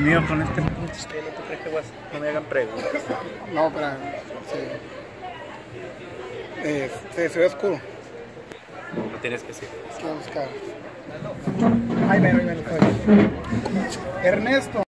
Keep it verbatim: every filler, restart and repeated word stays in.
mío con este pinche pelo, ¿tú crees que vas? No me hagan preguntas. No, pero sí. Eh, se, se ve oscuro. No tienes que ser. Quiero buscar. Ahí ven, ahí ven. Ernesto.